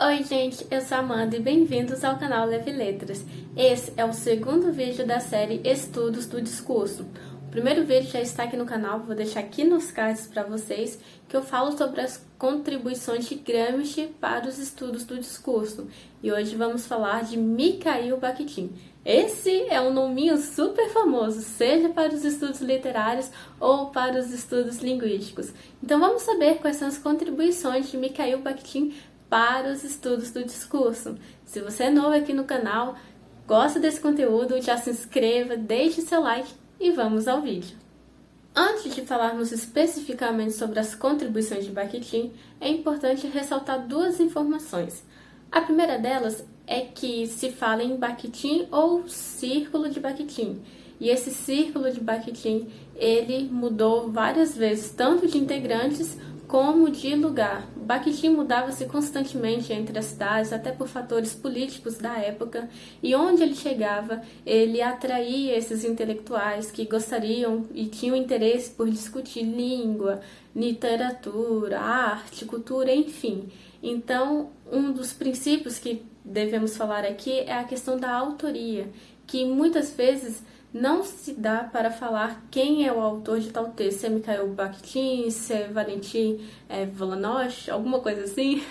Oi gente, eu sou a Amanda e bem-vindos ao canal Leve Letras. Esse é o segundo vídeo da série Estudos do Discurso. O primeiro vídeo já está aqui no canal, vou deixar aqui nos cards para vocês, que eu falo sobre as contribuições de Gramsci para os estudos do discurso. E hoje vamos falar de Mikhail Bakhtin. Esse é um nominho super famoso, seja para os estudos literários ou para os estudos linguísticos. Então vamos saber quais são as contribuições de Mikhail Bakhtin para os estudos do discurso. Se você é novo aqui no canal, gosta desse conteúdo, já se inscreva, deixe seu like e vamos ao vídeo. Antes de falarmos especificamente sobre as contribuições de Bakhtin, é importante ressaltar duas informações. A primeira delas é que se fala em Bakhtin ou Círculo de Bakhtin. E esse Círculo de Bakhtin, ele mudou várias vezes, tanto de integrantes como de lugar. Bakhtin mudava-se constantemente entre as cidades, até por fatores políticos da época, e onde ele chegava, ele atraía esses intelectuais que gostariam e tinham interesse por discutir língua, literatura, arte, cultura, enfim. Então, um dos princípios que devemos falar aqui é a questão da autoria, que muitas vezes não se dá para falar quem é o autor de tal texto, se é Mikhail Bakhtin, se é Valentin Volanosh, alguma coisa assim,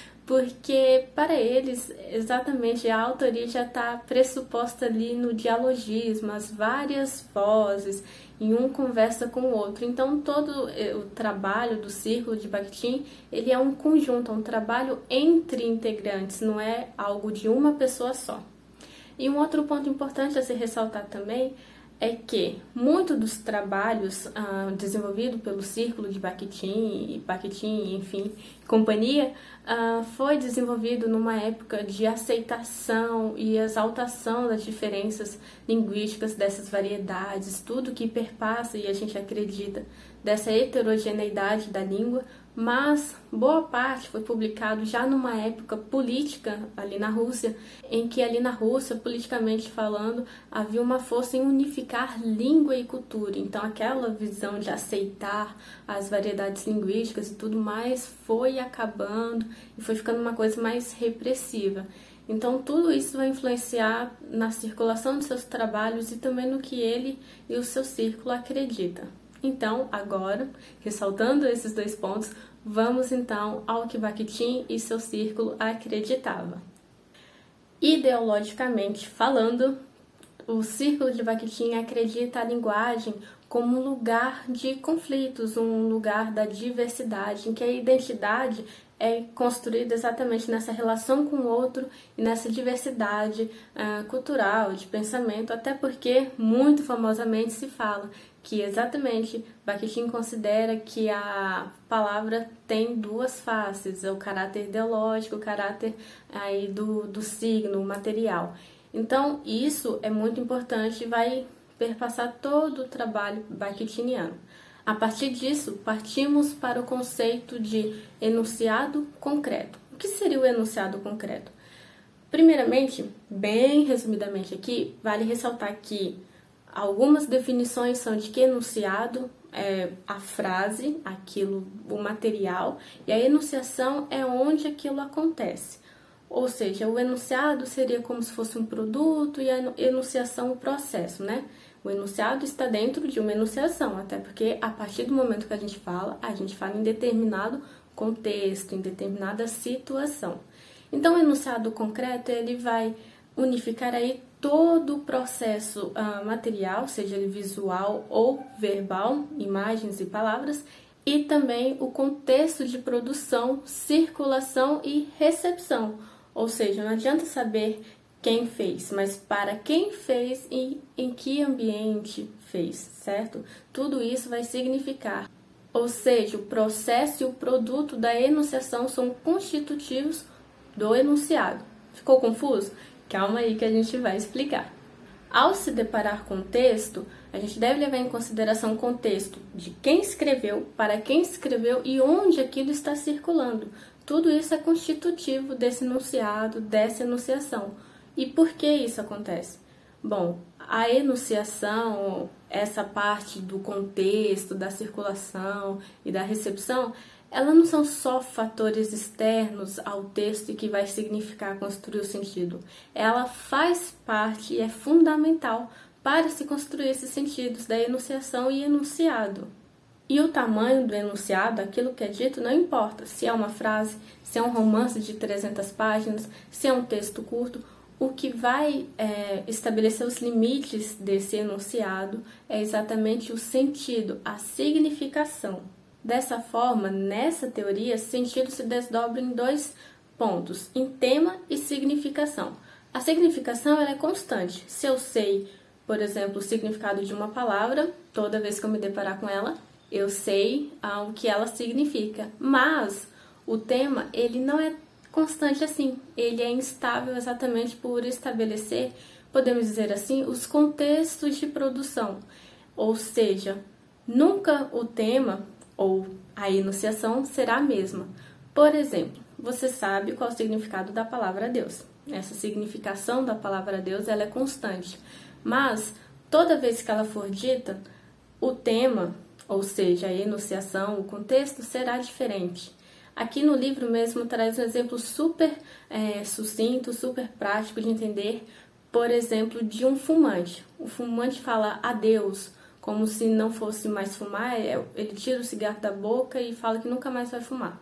porque para eles exatamente a autoria já está pressuposta ali no dialogismo, as várias vozes, e um conversa com o outro. Então todo o trabalho do Círculo de Bakhtin, ele é um conjunto, é um trabalho entre integrantes, não é algo de uma pessoa só. E um outro ponto importante a se ressaltar também é que muitos dos trabalhos desenvolvidos pelo Círculo de Bakhtin, enfim, companhia, foi desenvolvido numa época de aceitação e exaltação das diferenças linguísticas dessas variedades, tudo que perpassa e a gente acredita dessa heterogeneidade da língua, mas boa parte foi publicado já numa época política ali na Rússia, em que ali na Rússia, politicamente falando, havia uma força em unificar língua e cultura. Então aquela visão de aceitar as variedades linguísticas e tudo mais foi acabando e foi ficando uma coisa mais repressiva. Então tudo isso vai influenciar na circulação dos seus trabalhos e também no que ele e o seu círculo acreditam. Então, agora, ressaltando esses dois pontos, vamos então ao que Bakhtin e seu círculo acreditavam. Ideologicamente falando, o Círculo de Bakhtin acredita a linguagem como um lugar de conflitos, um lugar da diversidade, em que a identidade é construída exatamente nessa relação com o outro e nessa diversidade cultural, de pensamento, até porque muito famosamente se fala que exatamente Bakhtin considera que a palavra tem duas faces, o caráter ideológico, o caráter aí do signo material. Então isso é muito importante e vai perpassar todo o trabalho bakhtiniano. A partir disso, partimos para o conceito de enunciado concreto. O que seria o enunciado concreto? Primeiramente, bem resumidamente aqui, vale ressaltar que algumas definições são de que enunciado é a frase, aquilo, o material, e a enunciação é onde aquilo acontece. Ou seja, o enunciado seria como se fosse um produto e a enunciação o processo, né? O enunciado está dentro de uma enunciação, até porque a partir do momento que a gente fala em determinado contexto, em determinada situação. Então, o enunciado concreto, ele vai unificar aí todo o processo material, seja ele visual ou verbal, imagens e palavras, e também o contexto de produção, circulação e recepção. Ou seja, não adianta saber quem fez, mas para quem fez e em que ambiente fez, certo? Tudo isso vai significar. Ou seja, o processo e o produto da enunciação são constitutivos do enunciado. Ficou confuso? Calma aí que a gente vai explicar. Ao se deparar com o texto, a gente deve levar em consideração o contexto de quem escreveu, para quem escreveu e onde aquilo está circulando. Tudo isso é constitutivo desse enunciado, dessa enunciação. E por que isso acontece? Bom, a enunciação, essa parte do contexto, da circulação e da recepção, Elas não são só fatores externos ao texto e que vai significar construir o sentido. Ela faz parte e é fundamental para se construir esses sentidos da enunciação e enunciado. E o tamanho do enunciado, aquilo que é dito, não importa se é uma frase, se é um romance de 300 páginas, se é um texto curto. O que vai estabelecer os limites desse enunciado é exatamente o sentido, a significação. Dessa forma, nessa teoria, sentido se desdobra em 2 pontos, em tema e significação. A significação ela é constante. Se eu sei, por exemplo, o significado de uma palavra, toda vez que eu me deparar com ela, eu sei o que ela significa. Mas o tema, ele não é constante assim. Ele é instável exatamente por estabelecer, podemos dizer assim, os contextos de produção. Ou seja, nunca o tema ou a enunciação será a mesma. Por exemplo, você sabe qual é o significado da palavra Deus. Essa significação da palavra Deus ela é constante. Mas, toda vez que ela for dita, o tema, ou seja, a enunciação, o contexto, será diferente. Aqui no livro mesmo traz um exemplo super sucinto, super prático de entender, por exemplo, de um fumante. O fumante fala adeus, como se não fosse mais fumar, ele tira o cigarro da boca e fala que nunca mais vai fumar.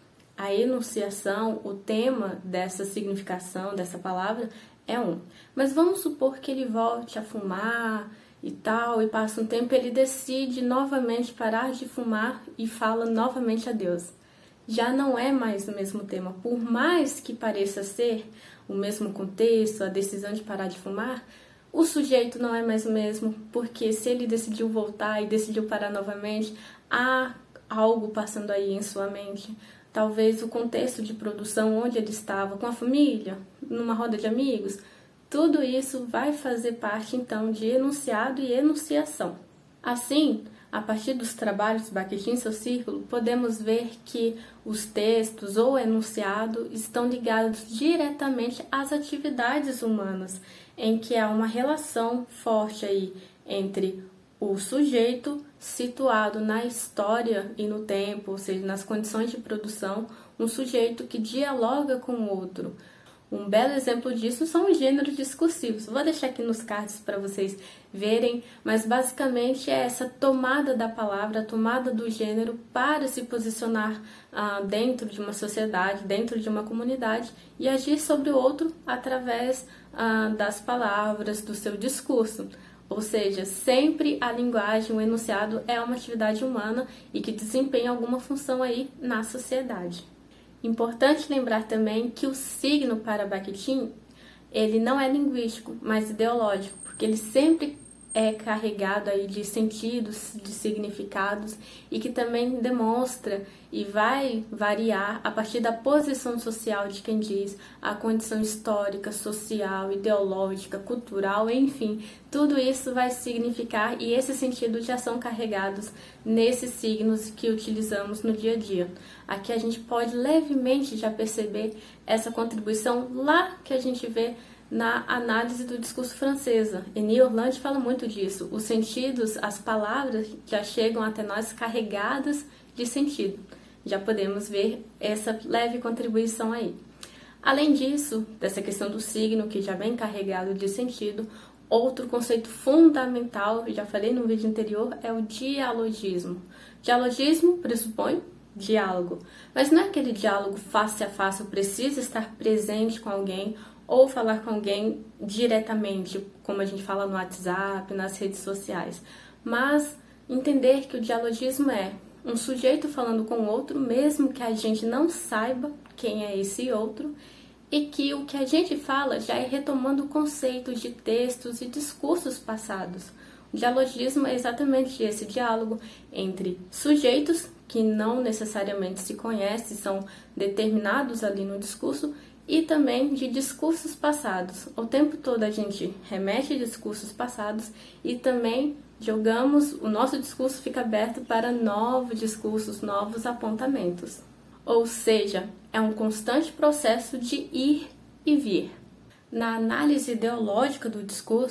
A enunciação, o tema dessa significação, dessa palavra, é um. Mas vamos supor que ele volte a fumar e tal, e passa um tempo, ele decide novamente parar de fumar e fala novamente adeus. Já não é mais o mesmo tema. Por mais que pareça ser o mesmo contexto, a decisão de parar de fumar, o sujeito não é mais o mesmo, porque se ele decidiu voltar e decidiu parar novamente, há algo passando aí em sua mente. Talvez o contexto de produção, onde ele estava, com a família, numa roda de amigos, tudo isso vai fazer parte, então, de enunciado e enunciação. Assim, a partir dos trabalhos de Bakhtin e seu círculo, podemos ver que os textos ou enunciado estão ligados diretamente às atividades humanas, em que há uma relação forte aí entre o sujeito situado na história e no tempo, ou seja, nas condições de produção, um sujeito que dialoga com o outro. Um belo exemplo disso são os gêneros discursivos. Vou deixar aqui nos cards para vocês verem, mas basicamente é essa tomada da palavra, a tomada do gênero para se posicionar dentro de uma sociedade, dentro de uma comunidade e agir sobre o outro através das palavras, do seu discurso. Ou seja, sempre a linguagem, o enunciado é uma atividade humana e que desempenha alguma função aí na sociedade. Importante lembrar também que o signo para Bakhtin, ele não é linguístico, mas ideológico, porque ele sempre é carregado aí de sentidos, de significados e que também demonstra e vai variar a partir da posição social de quem diz, a condição histórica, social, ideológica, cultural, enfim, tudo isso vai significar e esses sentidos já são carregados nesses signos que utilizamos no dia a dia. Aqui a gente pode levemente já perceber essa contribuição lá que a gente vê na análise do discurso francesa. Émile Orlandi fala muito disso. Os sentidos, as palavras já chegam até nós carregadas de sentido. Já podemos ver essa leve contribuição aí. Além disso, dessa questão do signo, que já vem carregado de sentido, outro conceito fundamental, já falei no vídeo anterior, é o dialogismo. Dialogismo pressupõe diálogo, mas não é aquele diálogo face a face, eu preciso estar presente com alguém ou falar com alguém diretamente, como a gente fala no WhatsApp, nas redes sociais, mas entender que o dialogismo é um sujeito falando com o outro, mesmo que a gente não saiba quem é esse outro, e que o que a gente fala já é retomando conceitos de textos e discursos passados. O dialogismo é exatamente esse diálogo entre sujeitos que não necessariamente se conhecem, são determinados ali no discurso, e também de discursos passados. O tempo todo a gente remete a discursos passados e também jogamos, o nosso discurso fica aberto para novos discursos, novos apontamentos. Ou seja, é um constante processo de ir e vir. Na análise ideológica do discurso,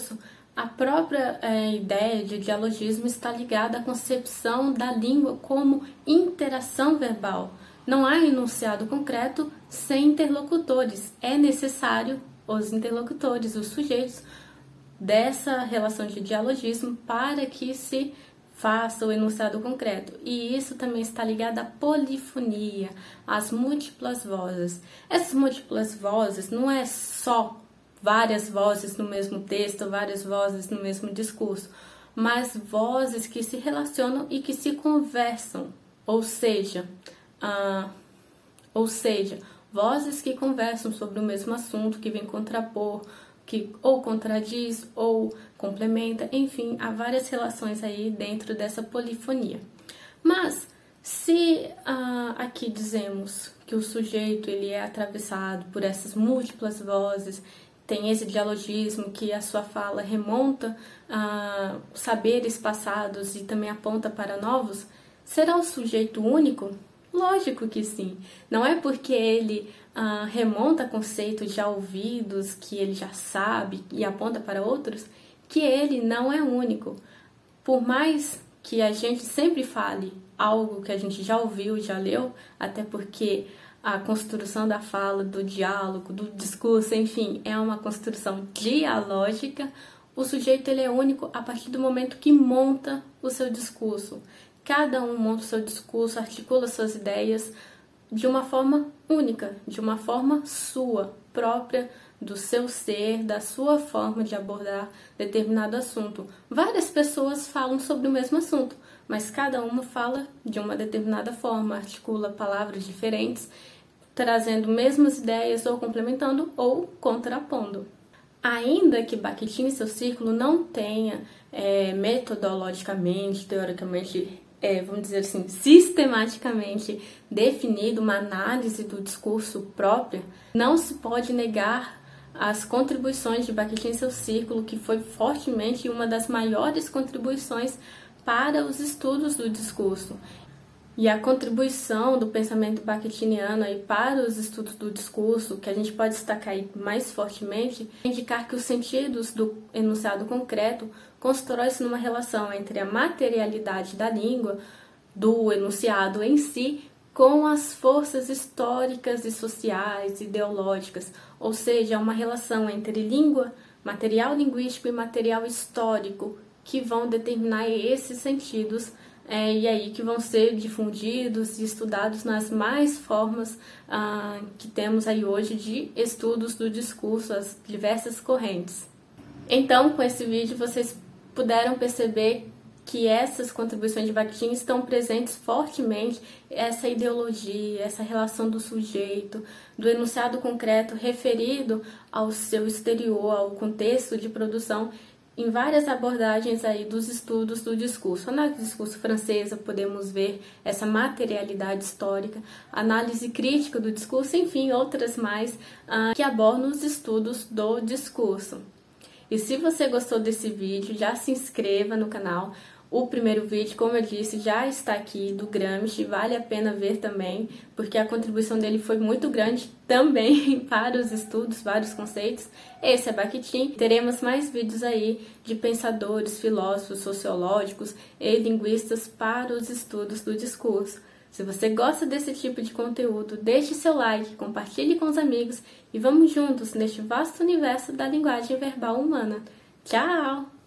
A própria ideia de dialogismo está ligada à concepção da língua como interação verbal. Não há enunciado concreto sem interlocutores. É necessário os interlocutores, os sujeitos dessa relação de dialogismo para que se faça o enunciado concreto. E isso também está ligado à polifonia, às múltiplas vozes. Essas múltiplas vozes não é só várias vozes no mesmo texto, várias vozes no mesmo discurso, mas vozes que se relacionam e que se conversam, ou seja, vozes que conversam sobre o mesmo assunto, que vem contrapor, que ou contradiz ou complementa, enfim, há várias relações aí dentro dessa polifonia. Mas se aqui dizemos que o sujeito ele é atravessado por essas múltiplas vozes, tem esse dialogismo que a sua fala remonta a saberes passados e também aponta para novos, será o sujeito único? Lógico que sim. Não é porque ele remonta a conceitos já ouvidos, que ele já sabe e aponta para outros, que ele não é único. Por mais que a gente sempre fale algo que a gente já ouviu, já leu, até porque a construção da fala, do diálogo, do discurso, enfim, é uma construção dialógica, o sujeito ele é único a partir do momento que monta o seu discurso. Cada um monta o seu discurso, articula suas ideias de uma forma única, de uma forma sua, própria do seu ser, da sua forma de abordar determinado assunto. Várias pessoas falam sobre o mesmo assunto, mas cada uma fala de uma determinada forma, articula palavras diferentes, trazendo mesmas ideias ou complementando ou contrapondo. Ainda que Bakhtin e seu círculo não tenha metodologicamente, teoricamente, vamos dizer assim, sistematicamente definido uma análise do discurso própria, não se pode negar as contribuições de Bakhtin e seu círculo, que foi fortemente uma das maiores contribuições para os estudos do discurso. E a contribuição do pensamento bakhtiniano aí para os estudos do discurso, que a gente pode destacar aí mais fortemente, é indicar que os sentidos do enunciado concreto constroem-se numa relação entre a materialidade da língua, do enunciado em si, com as forças históricas e sociais, ideológicas, ou seja, uma relação entre língua, material linguístico e material histórico, que vão determinar esses sentidos e aí que vão ser difundidos e estudados nas mais formas que temos aí hoje de estudos do discurso, as diversas correntes. Então, com esse vídeo, vocês puderam perceber que essas contribuições de Bakhtin estão presentes fortemente, essa ideologia, essa relação do sujeito, do enunciado concreto referido ao seu exterior, ao contexto de produção, em várias abordagens aí dos estudos do discurso. Análise do discurso francesa, podemos ver essa materialidade histórica, análise crítica do discurso, enfim, outras mais que abordam os estudos do discurso. E se você gostou desse vídeo, já se inscreva no canal. O primeiro vídeo, como eu disse, já está aqui do Gramsci, vale a pena ver também, porque a contribuição dele foi muito grande também para os estudos, vários conceitos. Esse é Bakhtin. Teremos mais vídeos aí de pensadores, filósofos, sociológicos e linguistas para os estudos do discurso. Se você gosta desse tipo de conteúdo, deixe seu like, compartilhe com os amigos e vamos juntos neste vasto universo da linguagem verbal humana. Tchau!